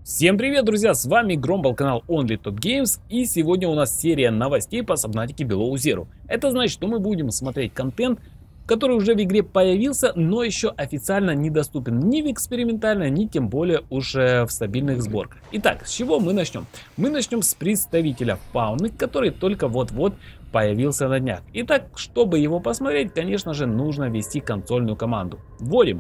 Всем привет, друзья! С вами Громбал, канал Only Top Games, и сегодня у нас серия новостей по Subnautica Below Zero. Это значит, что мы будем смотреть контент, который уже в игре появился, но еще официально недоступен ни в экспериментальной, ни тем более уже в стабильных сборках. Итак, с чего мы начнем? Мы начнем с представителя фауны, который только вот-вот появился на днях. Итак, чтобы его посмотреть, конечно же, нужно ввести консольную команду. Вводим.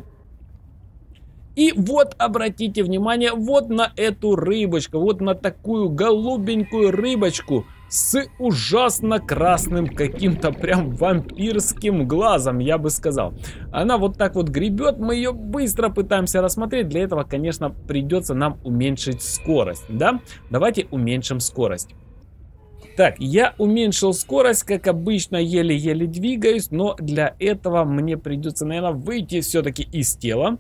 И вот обратите внимание вот на эту рыбочку, вот на такую голубенькую рыбочку с ужасно красным каким-то прям вампирским глазом, я бы сказал. Она вот так вот гребет, мы ее быстро пытаемся рассмотреть. Для этого, конечно, придется нам уменьшить скорость, да? Давайте уменьшим скорость. Так, я уменьшил скорость, как обычно, еле-еле двигаюсь, но для этого мне придется, наверное, выйти все-таки из тела.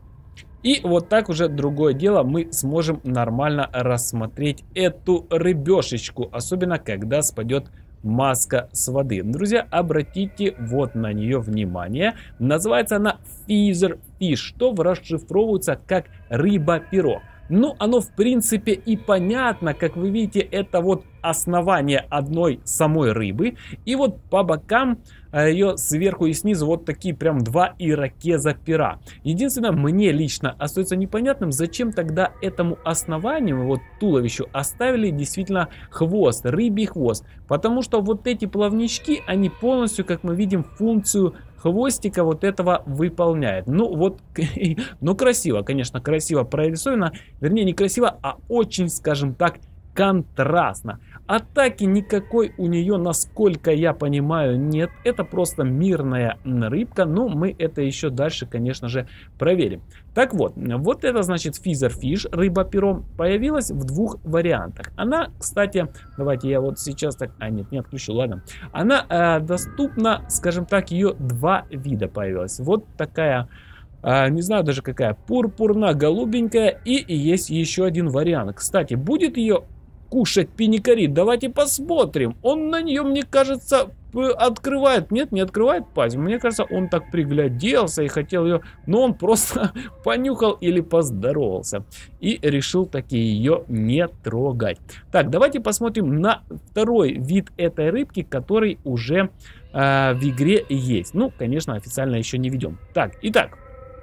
И вот так уже другое дело, мы сможем нормально рассмотреть эту рыбешечку, особенно когда спадет маска с воды. Друзья, обратите вот на нее внимание. Называется она Feather Fish, что расшифровывается как рыба-перо. Ну, оно в принципе и понятно, как вы видите, это вот основание одной самой рыбы. И вот по бокам ее сверху и снизу вот такие прям два ирокеза пера. Единственное, мне лично остается непонятным, зачем тогда этому основанию, вот туловищу, оставили действительно хвост, рыбий хвост. Потому что вот эти плавнички, они полностью, как мы видим, функцию хвостика вот этого выполняет. Ну вот, ну красиво, конечно, красиво прорисовано. Вернее, не красиво, а очень, скажем так, контрастно. Атаки никакой у нее, насколько я понимаю, нет. Это просто мирная рыбка. Но мы это еще дальше, конечно же, проверим. Так вот, вот это значит Feather Fish, рыба-перо, появилась в двух вариантах. Она, кстати, давайте я вот сейчас так... А, нет, не отключу, ладно. Она доступна, скажем так, ее два вида появилась. Вот такая... не знаю даже какая, пурпурно-голубенькая, и есть еще один вариант. Кстати, будет ее кушать пиникарид? Давайте посмотрим. Он на нее, мне кажется, открывает. Нет, не открывает пасть. Мне кажется, он так пригляделся и хотел ее, но он просто понюхал или поздоровался. И решил таки ее не трогать. Так, давайте посмотрим на второй вид этой рыбки, который уже в игре есть. Ну, конечно, официально еще не ведем. Так, итак.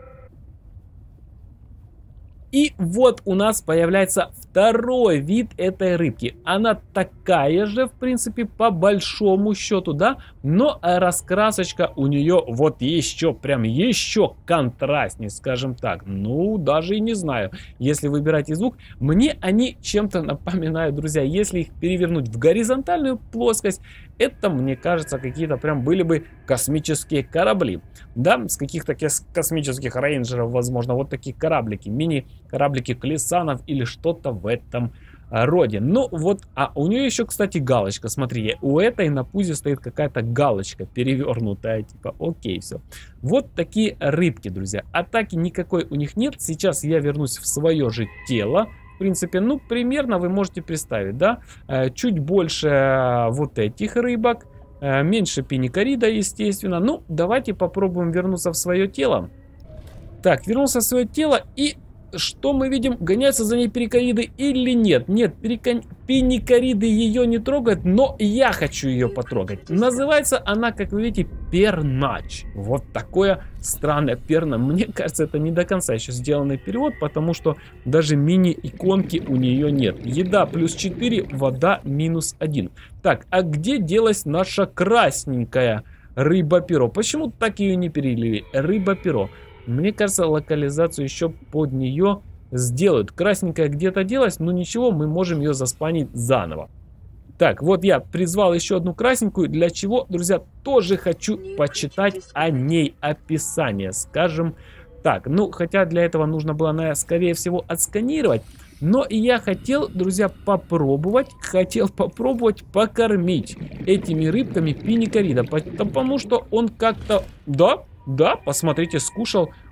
И вот у нас появляется второй вид этой рыбки. Она такая же, в принципе, по большому счету, да? Но раскрасочка у нее вот еще, прям еще контрастнее, скажем так. Ну, даже и не знаю, если выбирать звук. Мне они чем-то напоминают, друзья, если их перевернуть в горизонтальную плоскость, это, мне кажется, какие-то прям были бы космические корабли. Да, с каких-то космических рейнджеров, возможно, вот такие кораблики, мини-кораблики Клисанов или что-то в этом роде. Ну вот, а у нее еще, кстати, галочка, смотри, у этой на пузе стоит какая-то галочка перевернутая, типа, окей, все. Вот такие рыбки, друзья. Атаки никакой у них нет. Сейчас я вернусь в свое же тело. В принципе, ну, примерно вы можете представить, да, чуть больше вот этих рыбок, меньше пиникарида, естественно. Ну, давайте попробуем вернуться в свое тело. Так, вернулся в свое тело, и что мы видим? Гоняются за ней пиникариды или нет? Нет, пиникариды ее не трогают, но я хочу ее потрогать. Называется она, как вы видите, пернач. Вот такое странное перна. Мне кажется, это не до конца еще сделанный перевод, потому что даже мини-иконки у нее нет. Еда плюс 4, вода минус 1. Так, а где делась наша красненькая рыба-перо? Почему так ее не перевели? Рыба-перо. Мне кажется, локализацию еще под нее сделают. Красненькая где-то делась, но ничего, мы можем ее заспанить заново. Так, вот я призвал еще одну красненькую. Для чего, друзья, тоже хочу почитать о ней описание, скажем так. Ну, хотя для этого нужно было, наверное, скорее всего, отсканировать. Но я хотел, друзья, попробовать покормить этими рыбками пиникарида. Потому что он как-то... Да, посмотрите, скушал.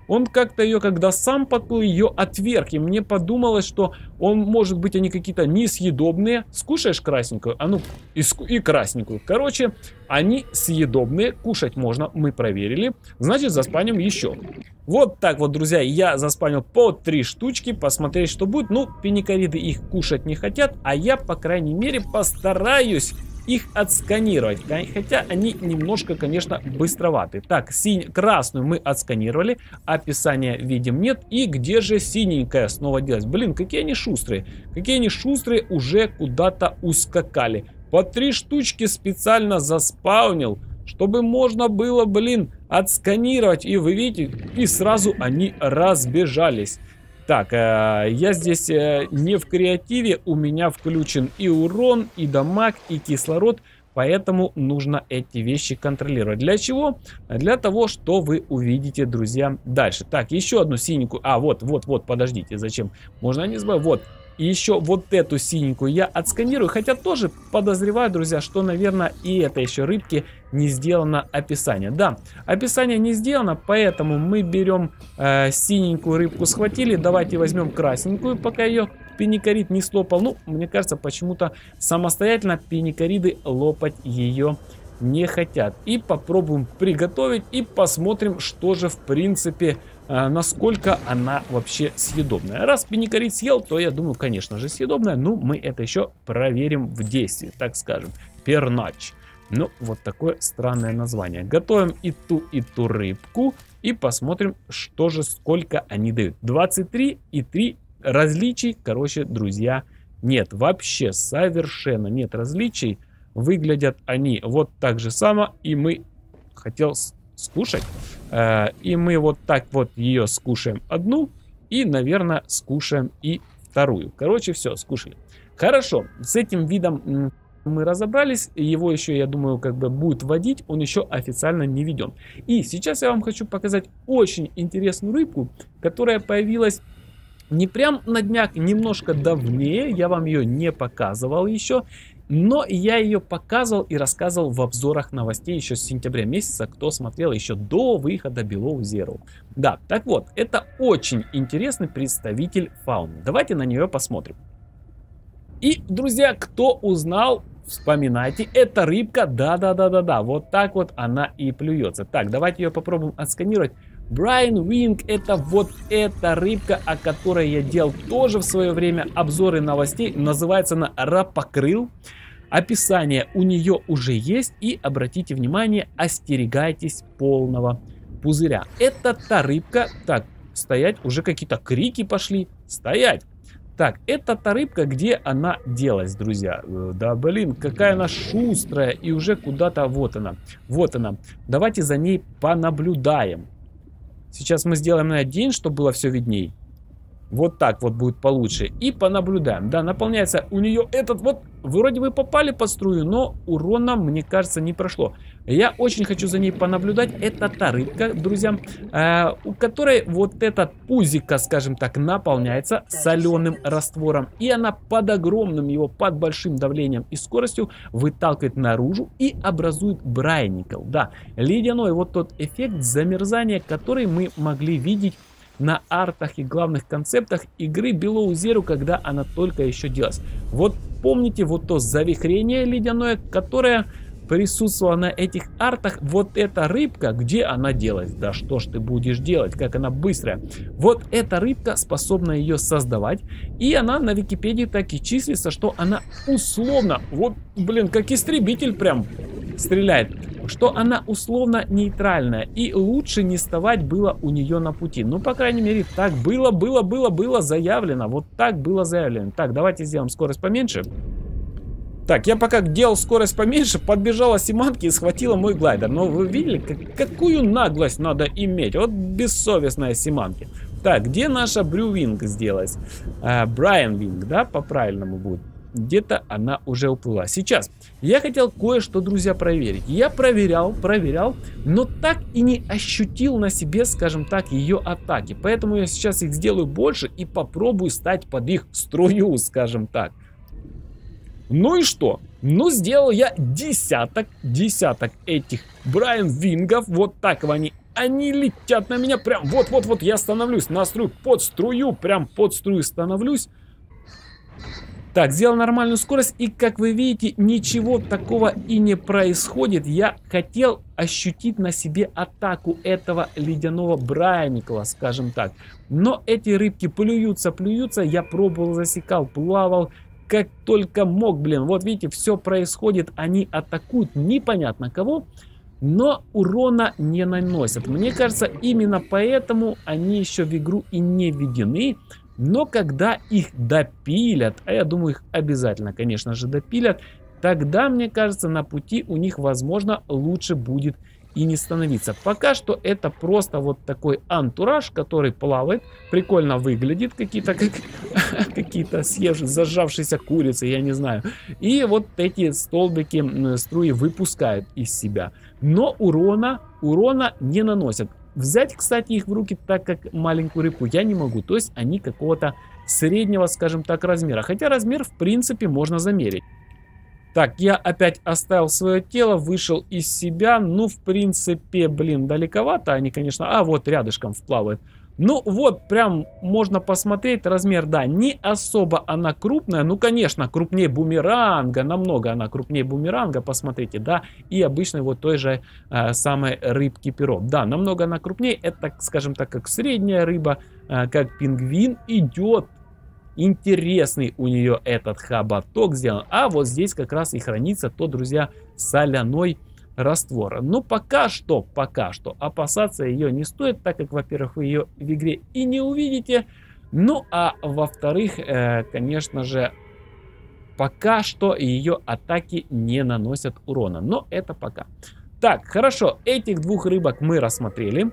он как-то ее, когда сам подплыл, ее отверг. И мне подумалось, что он, может быть, они какие-то несъедобные. Скушаешь красненькую? А ну, и красненькую. Короче, они съедобные, кушать можно, мы проверили. Значит, заспаним еще. Вот так вот, друзья, я заспанил по 3 штучки, посмотреть, что будет. Ну, пеникориды их кушать не хотят, а я, по крайней мере, постараюсь их отсканировать. Хотя они немножко, конечно, быстроваты. Так, красную мы отсканировали, описания видим нет. И где же синенькая снова делать? Блин, какие они шустрые. Какие они шустрые, уже куда-то ускакали. По 3 штучки специально заспаунил, чтобы можно было, блин, отсканировать. И вы видите, и сразу они разбежались. Так, я здесь не в креативе, у меня включен и урон, и дамаг, и кислород, поэтому нужно эти вещи контролировать. Для чего? Для того, что вы увидите, друзья, дальше. Так, еще одну синенькую, вот, подождите, зачем? Можно не забывать, вот. И еще вот эту синенькую я отсканирую, хотя тоже подозреваю, друзья, что, наверное, и это еще рыбки не сделано описание. Да, описание не сделано, поэтому мы берем синенькую рыбку, схватили, давайте возьмем красненькую, пока ее пеникорид не слопал. Ну, мне кажется, почему-то самостоятельно пеникориды лопать ее не хотят. И попробуем приготовить и посмотрим, что же в принципе, насколько она вообще съедобная. Раз пеникорид съел, то я думаю, конечно же, съедобная. Ну, мы это еще проверим в действии, так скажем. Пернач. Ну, вот такое странное название. Готовим и ту рыбку. И посмотрим, что же, сколько они дают. 23 и 3 различий, короче, друзья, нет. Вообще совершенно нет различий. Выглядят они вот так же само. И мы хотел скушать. И мы вот так вот ее скушаем одну. И, наверное, скушаем и вторую. Короче, все, скушали. Хорошо, с этим видом мы разобрались. Его еще, я думаю, как бы будет водить. Он еще официально не введен. И сейчас я вам хочу показать очень интересную рыбку, которая появилась не прям на днях, немножко давнее. Я вам ее не показывал еще. Но я ее показывал и рассказывал в обзорах новостей еще с сентября месяца, кто смотрел еще до выхода Below Zero. Да, так вот, это очень интересный представитель фауны. Давайте на нее посмотрим. И, друзья, кто узнал, вспоминайте, это рыбка, да, вот так вот она и плюется. Так, давайте ее попробуем отсканировать. Брайан Винг, это вот эта рыбка, о которой я делал тоже в свое время обзоры новостей. Называется она рапокрыл. Описание у нее уже есть. И обратите внимание, остерегайтесь полного пузыря. Это та рыбка. Так, стоять, уже какие-то крики пошли. Стоять. Так, это та рыбка, где она делась, друзья. Да, блин, какая она шустрая. И уже куда-то, вот она. Вот она. Давайте за ней понаблюдаем. Сейчас мы сделаем на день, чтобы было все видней. Вот так вот будет получше. И понаблюдаем. Да, наполняется у нее этот вот. Вроде бы попали под струю, но урона, мне кажется, не прошло. Я очень хочу за ней понаблюдать. Это та рыбка, друзья, у которой вот этот пузика, скажем так, наполняется соленым раствором. И она под огромным его, под большим давлением и скоростью выталкивает наружу и образует брайникл. Да, ледяной вот тот эффект замерзания, который мы могли видеть на артах и главных концептах игры Below Zero, когда она только еще делалась. Вот помните вот то завихрение ледяное, которое присутствовало на этих артах? Вот эта рыбка, где она делалась? Да что ж ты будешь делать, как она быстрая. Вот эта рыбка способна ее создавать. И она на Википедии так и числится, что она условно, вот блин, как истребитель прям стреляет, что она условно нейтральная. И лучше не вставать было у нее на пути. Ну, по крайней мере, так было заявлено. Вот так было заявлено. Так, давайте сделаем скорость поменьше. Так, я пока делал скорость поменьше, подбежала Симанки и схватила мой глайдер. Но вы видели, какую наглость надо иметь? Вот бессовестная Симанки. Так, где наша Брювинг сделалась? Брайан Винг, да, по-правильному будет. Где-то она уже уплыла. Сейчас я хотел кое-что, друзья, проверить. Я проверял, но так и не ощутил на себе, скажем так, ее атаки. Поэтому я сейчас их сделаю больше и попробую стать под их струю, скажем так. Ну и что? Ну, сделал я десяток этих Брайан Вингов. Вот так они они летят на меня прям. Вот-вот-вот, я становлюсь на струю, под струю, прям под струю становлюсь. Так, сделал нормальную скорость, и, как вы видите, ничего такого и не происходит. Я хотел ощутить на себе атаку этого ледяного Брайникла, скажем так. Но эти рыбки плюются, я пробовал, засекал, плавал, как только мог, блин. Вот видите, все происходит, они атакуют непонятно кого, но урона не наносят. Мне кажется, именно поэтому они еще в игру и не введены. Но когда их допилят, а я думаю, их обязательно, конечно же, допилят, тогда, мне кажется, на пути у них, возможно, лучше будет и не становиться. Пока что это просто вот такой антураж, который плавает, прикольно выглядит, какие-то зажавшиеся курицы, я не знаю. И вот эти столбики струи выпускают из себя. Но урона не наносят. Взять, кстати, их в руки так, как маленькую рыбку, я не могу. То есть они какого-то среднего, скажем так, размера. Хотя размер, в принципе, можно замерить. Так, я опять оставил свое тело, вышел из себя. Ну, в принципе, блин, далековато они, конечно. А, вот рядышком вплавают. Ну, вот, прям можно посмотреть. Размер, да, не особо она крупная. Ну, конечно, крупнее бумеранга. Намного она крупнее бумеранга, посмотрите, да. И обычной вот той же самой рыбки перо. Да, намного она крупнее. Это, скажем так, как средняя рыба, как пингвин идет. Интересный у нее этот хоботок сделан. А вот здесь как раз и хранится то, друзья, соляной раствора. Но пока что опасаться ее не стоит, так как, во-первых, вы ее в игре и не увидите. Ну, а во-вторых, конечно же, пока что ее атаки не наносят урона. Но это пока. Так, хорошо, этих двух рыбок мы рассмотрели.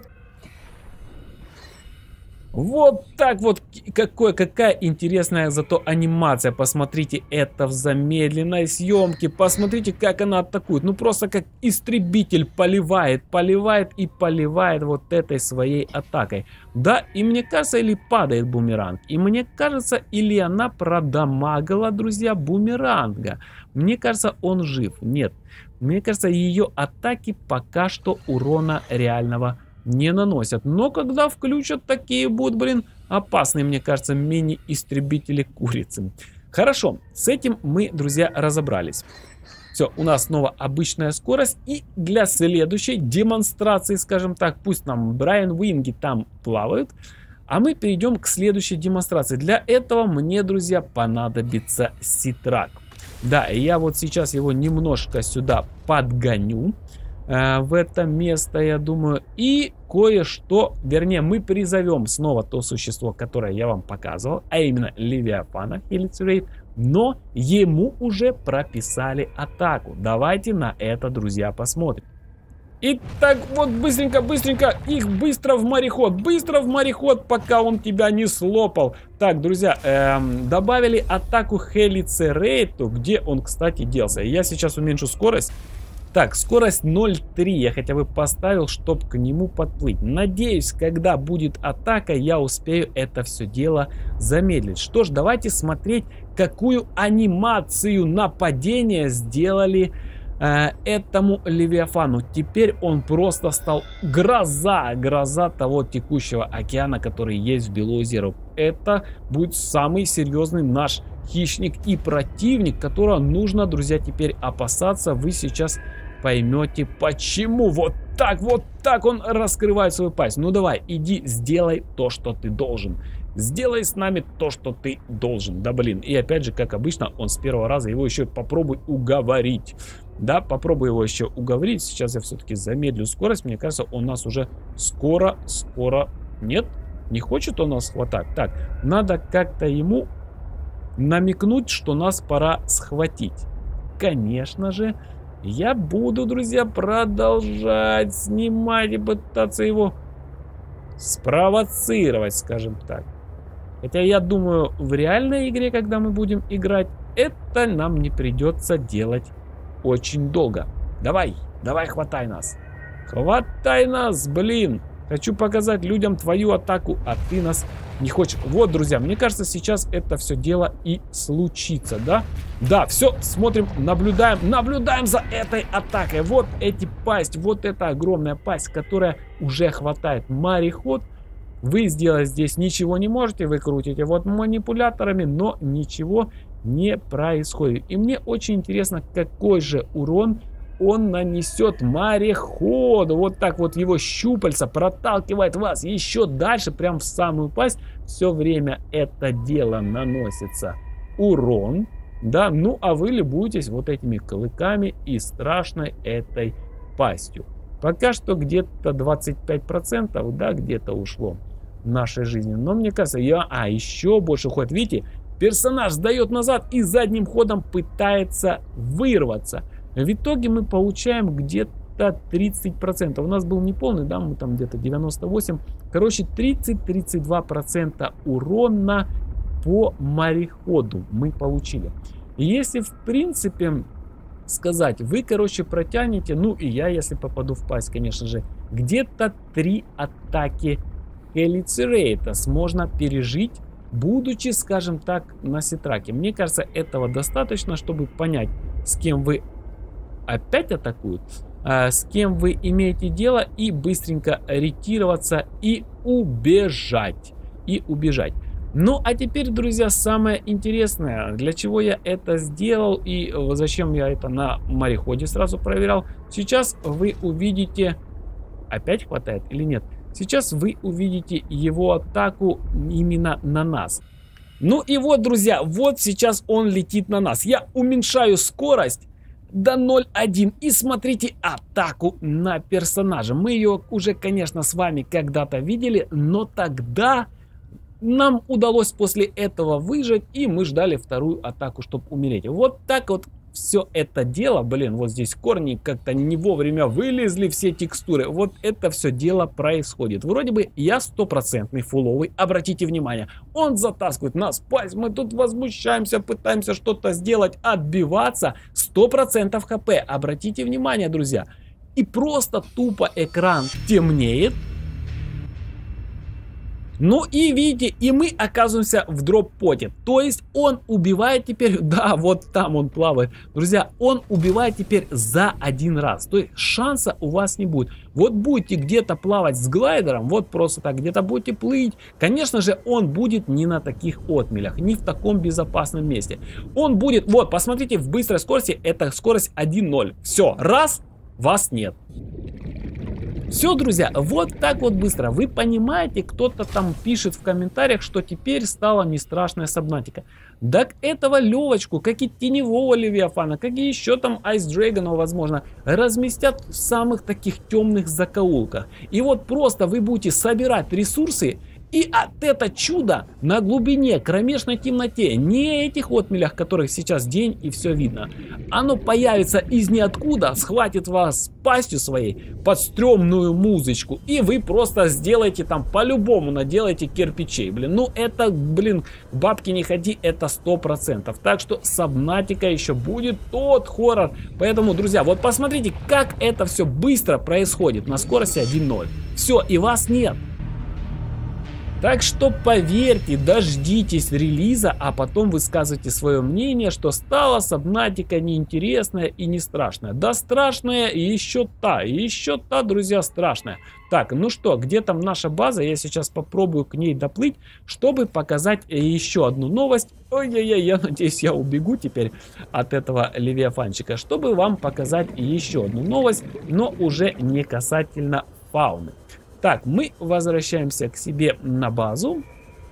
Вот так вот, какая интересная зато анимация. Посмотрите, это в замедленной съемке. Посмотрите, как она атакует. Ну просто как истребитель поливает и поливает вот этой своей атакой. Да, и мне кажется, или падает бумеранг. И мне кажется, или она продамагала, друзья, бумеранга. Мне кажется, он жив. Нет, мне кажется, ее атаки пока что урона реального не наносят. Но когда включат, такие будут, блин, опасные, мне кажется, мини-истребители курицы. Хорошо, с этим мы, друзья, разобрались. Все, у нас снова обычная скорость. И для следующей демонстрации, скажем так, пусть нам Брайан Винги там плавают, а мы перейдем к следующей демонстрации. Для этого мне, друзья, понадобится ситрак. Да, и я вот сейчас его немножко сюда подгоню. В это место, я думаю, и кое-что, вернее, мы призовем снова то существо, которое я вам показывал, а именно Левиафана Хелицерейд, но ему уже прописали атаку. Давайте на это, друзья, посмотрим. Итак, вот быстренько, их быстро в мореход, пока он тебя не слопал. Так, друзья, добавили атаку Хелицерейту, где он, кстати, делся. Я сейчас уменьшу скорость. Так, скорость 0,3 я хотя бы поставил, чтобы к нему подплыть. Надеюсь, когда будет атака, я успею это все дело замедлить. Что ж, давайте смотреть, какую анимацию нападения сделали этому Левиафану. Теперь он просто стал гроза того текущего океана, который есть в Below Zero. Это будет самый серьезный наш хищник и противник, которого нужно, друзья, теперь опасаться. Вы сейчас поймете почему. Вот так он раскрывает свою пасть. Ну давай, иди, сделай то, что ты должен. Сделай с нами то, что ты должен. Да блин. И опять же, как обычно, он с первого раза его еще попробуй уговорить. Да, попробуй его еще уговорить. Сейчас я все-таки замедлю скорость. Мне кажется, он нас уже скоро... Нет? Не хочет он нас хватать. Так, надо как-то ему намекнуть, что нас пора схватить. Конечно же, я буду, друзья, продолжать снимать и пытаться его спровоцировать, скажем так. Хотя я думаю, в реальной игре, когда мы будем играть, это нам не придется делать очень долго. Давай, хватай нас. Хватай нас, блин. Хочу показать людям твою атаку, а ты нас не хочешь. Вот, друзья, мне кажется, сейчас это все дело и случится, да? Да, все, смотрим, наблюдаем за этой атакой. Вот эти пасть, вот эта огромная пасть, которая уже хватает мореход. Вы сделать здесь ничего не можете, вы крутите вот манипуляторами, но ничего не происходит. И мне очень интересно, какой же урон он нанесет мореходу. Вот так вот его щупальца проталкивает вас еще дальше, прям в самую пасть. Все время это дело наносится урон. Да, ну а вы любуетесь вот этими клыками и страшной этой пастью. Пока что где-то 25%, да, где-то ушло нашей жизни. Но мне кажется, еще больше уходит. Видите, персонаж сдает назад и задним ходом пытается вырваться. В итоге мы получаем где-то 30%. У нас был неполный, да, мы там где-то 98. Короче, 30-32% урона по мореходу мы получили. Если в принципе сказать, вы, короче, протянете, ну и я, если попаду в пасть, конечно же, где-то 3 атаки Хелицерейтас можно пережить, будучи, скажем так, на сетраке. Мне кажется, этого достаточно, чтобы понять, с кем вы опять атакуют, с кем вы имеете дело, и быстренько ретироваться и убежать. Ну, а теперь, друзья, самое интересное, для чего я это сделал и зачем я это на мореходе сразу проверял. Сейчас вы увидите, опять хватает или нет, сейчас вы увидите его атаку именно на нас. Ну и вот, друзья, вот сейчас он летит на нас. Я уменьшаю скорость до 0.1 и смотрите атаку на персонажа. Мы ее уже, конечно, с вами когда-то видели, но тогда нам удалось после этого выжить, и мы ждали вторую атаку, чтобы умереть. Вот так вот все это дело, блин, вот здесь корни как-то не вовремя вылезли, все текстуры. Вот это все дело происходит. Вроде бы я 100% фуловый, обратите внимание. Он затаскивает нас в пасть, мы тут возмущаемся, пытаемся что-то сделать, отбиваться. 100% хп, обратите внимание, друзья. И просто тупо экран темнеет. Ну и видите, и мы оказываемся в дроп-поте. То есть он убивает теперь, да, вот там он плавает. Друзья, он убивает теперь за один раз. То есть шанса у вас не будет. Вот будете где-то плавать с глайдером, вот просто так, где-то будете плыть. Конечно же, он будет не на таких отмелях, не в таком безопасном месте. Он будет, вот, посмотрите, в быстрой скорости, это скорость 1.0. Все, раз, вас нет. Все, друзья, вот так вот быстро. Вы понимаете, кто-то там пишет в комментариях, что теперь стала не страшная Сабнатика. Так этого Левочку, как и теневого Левиафана, как и еще там Айс Дрэгона, возможно, разместят в самых таких темных закоулках. И вот просто вы будете собирать ресурсы, и от это чудо на глубине, кромешной темноте, не этих отмелях, которых сейчас день и все видно, оно появится из ниоткуда, схватит вас пастью своей под стрёмную музычку, и вы просто сделаете там по-любому, наделаете кирпичей, блин. Ну это, блин, бабки не ходи, это 100%. Так что Сабнатика еще будет тот хоррор. Поэтому, друзья, вот посмотрите, как это все быстро происходит на скорости 1.0. Все, и вас нет. Так что поверьте, дождитесь релиза, а потом высказывайте свое мнение, что стала Сабнатика неинтересная и не страшная. Да страшная и еще та, друзья, страшная. Так, ну что, где там наша база? Я сейчас попробую к ней доплыть, чтобы показать еще одну новость. Ой-ой-ой, я надеюсь, я убегу теперь от этого левиафанчика, чтобы вам показать еще одну новость, но уже не касательно фауны. Так, мы возвращаемся к себе на базу.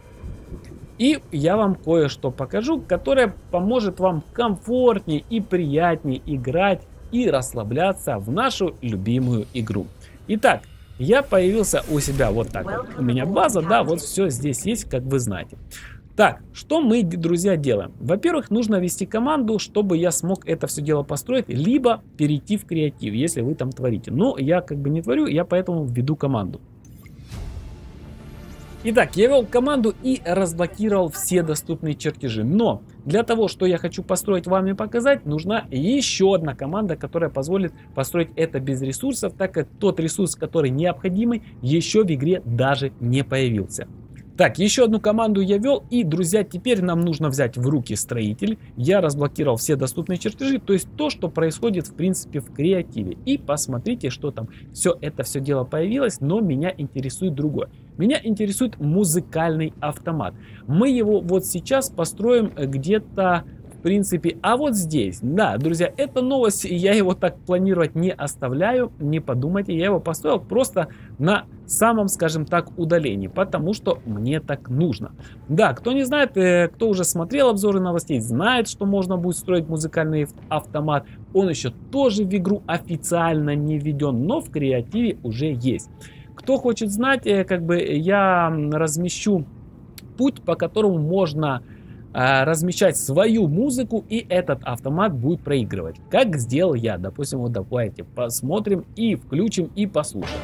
И я вам кое-что покажу, которое поможет вам комфортнее и приятнее играть и расслабляться в нашу любимую игру. Итак, я появился у себя вот так вот. У меня база, да, вот все здесь есть, как вы знаете. Так, что мы, друзья, делаем? Во-первых, нужно ввести команду, чтобы я смог это все дело построить, либо перейти в креатив, если вы там творите. Но я как бы не творю, я поэтому введу команду. Итак, я ввел команду и разблокировал все доступные чертежи. Но для того, что я хочу построить вам и показать, нужна еще одна команда, которая позволит построить это без ресурсов, так как тот ресурс, который необходимый, еще в игре даже не появился. Так, еще одну команду я ввел, и, друзья, теперь нам нужно взять в руки строитель. Я разблокировал все доступные чертежи, то есть то, что происходит, в принципе, в креативе. И посмотрите, что там все дело появилось, но меня интересует другое. Меня интересует музыкальный автомат. Мы его вот сейчас построим где-то, в принципе, а вот здесь. Да, друзья, эта новость, я его так планировать не оставляю, не подумайте, я его построил просто на самом, скажем так, удалении, потому что мне так нужно. Да, кто не знает, кто уже смотрел обзоры новостей, знает, что можно будет строить музыкальный автомат. Он еще тоже в игру официально не введен, но в креативе уже есть. Кто хочет знать, как бы я размещу путь, по которому можно размещать свою музыку, и этот автомат будет проигрывать. Как сделал я. Допустим, вот давайте посмотрим и включим и послушаем.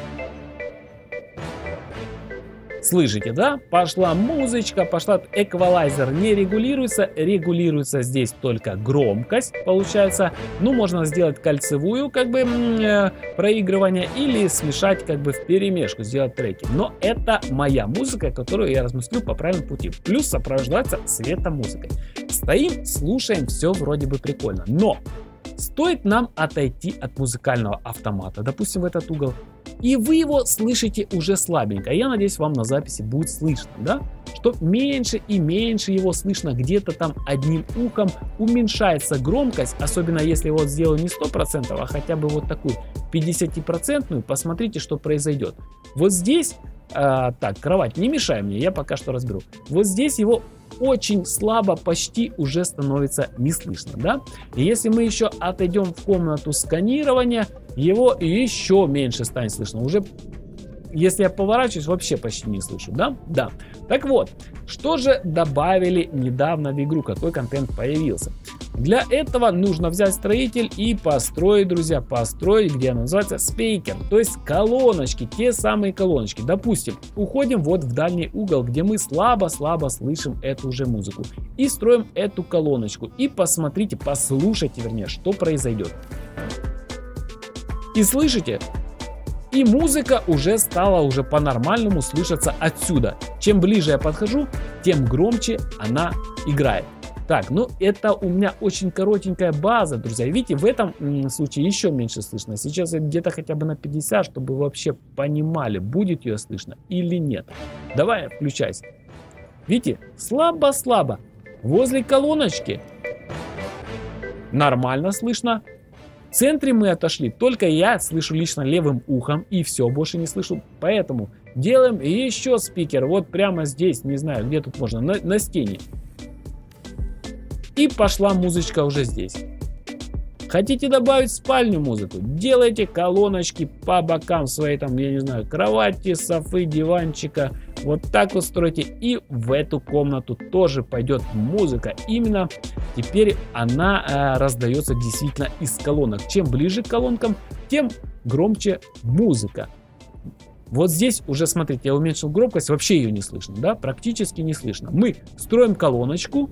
Слышите, да? Пошла музычка, пошла. Эквалайзер не регулируется, регулируется здесь только громкость, получается. Ну, можно сделать кольцевую, как бы, проигрывание, или смешать, как бы, вперемешку, сделать треки. Но это моя музыка, которую я размыслю по правильному пути. Плюс сопровождается светомузыкой. Стоим, слушаем, все вроде бы прикольно. Но стоит нам отойти от музыкального автомата, допустим, в этот угол, и вы его слышите уже слабенько. Я надеюсь, вам на записи будет слышно, да? Что меньше и меньше его слышно, где-то там одним ухом уменьшается громкость, особенно если вот сделаю не 100%, а хотя бы вот такую 50%, посмотрите, что произойдет. Вот здесь, так, кровать, не мешай мне, я пока что разберу. Вот здесь его очень слабо, почти уже становится не слышно, да? И если мы еще отойдем в комнату сканирования, его еще меньше станет слышно. Уже, если я поворачиваюсь, вообще почти не слышу, да? Да. Так вот, что же добавили недавно в игру, какой контент появился? Для этого нужно взять строитель и построить, друзья, построить, где она называется, спикер, то есть колоночки, те самые колоночки. Допустим, уходим вот в дальний угол, где мы слабо-слабо слышим эту же музыку, и строим эту колоночку. И посмотрите, послушайте, вернее, что произойдет. И слышите? И музыка уже стала уже по-нормальному слышаться отсюда. Чем ближе я подхожу, тем громче она играет. Так, ну это у меня очень коротенькая база, друзья. Видите, в этом случае еще меньше слышно. Сейчас где-то хотя бы на 50, чтобы вы вообще понимали, будет ее слышно или нет. Давай, включайся. Видите, слабо-слабо. Возле колоночки нормально слышно. В центре мы отошли, только я слышу лично левым ухом, и все, больше не слышу. Поэтому делаем еще спикер, вот прямо здесь, не знаю, где тут можно, на стене. И пошла музычка уже здесь. Хотите добавить в спальню музыку? Делайте колоночки по бокам своей, там, я не знаю, кровати, софы, диванчика. Вот так вот стройте. И в эту комнату тоже пойдет музыка. Именно теперь она раздается действительно из колонок. Чем ближе к колонкам, тем громче музыка. Вот здесь уже, смотрите, я уменьшил громкость, вообще ее не слышно, да, практически не слышно. Мы строим колоночку.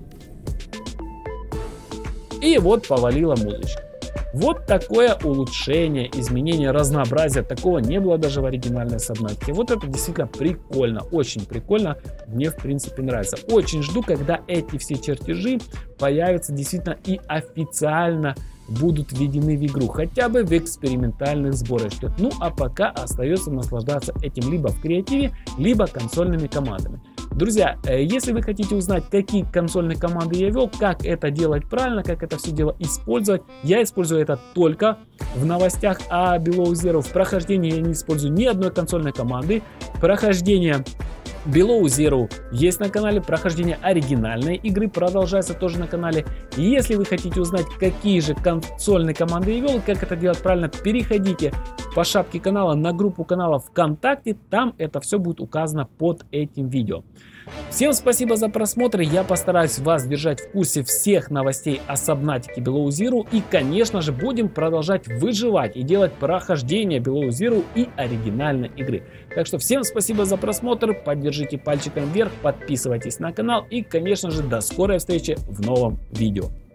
И вот повалила музычка. Вот такое улучшение, изменение, разнообразие. Такого не было даже в оригинальной Subnautica. Вот это действительно прикольно, очень прикольно. Мне, в принципе, нравится. Очень жду, когда эти все чертежи появятся действительно и официально будут введены в игру. Хотя бы в экспериментальных сборочках. Ну, а пока остается наслаждаться этим либо в креативе, либо консольными командами. Друзья, если вы хотите узнать, какие консольные команды я вел, как это делать правильно, как это все дело использовать, я использую это только в новостях о Below Zero. В прохождении я не использую ни одной консольной команды. Прохождение Below Zero есть на канале, прохождение оригинальной игры продолжается тоже на канале. И если вы хотите узнать, какие же консольные команды я вел, как это делать правильно, переходите по шапке канала на группу канала ВКонтакте, там это все будет указано под этим видео. Всем спасибо за просмотр, я постараюсь вас держать в курсе всех новостей о Subnautica Below Zero и, конечно же, будем продолжать выживать и делать прохождение Below Zero и оригинальной игры. Так что всем спасибо за просмотр, поддержите пальчиком вверх, подписывайтесь на канал и, конечно же, до скорой встречи в новом видео.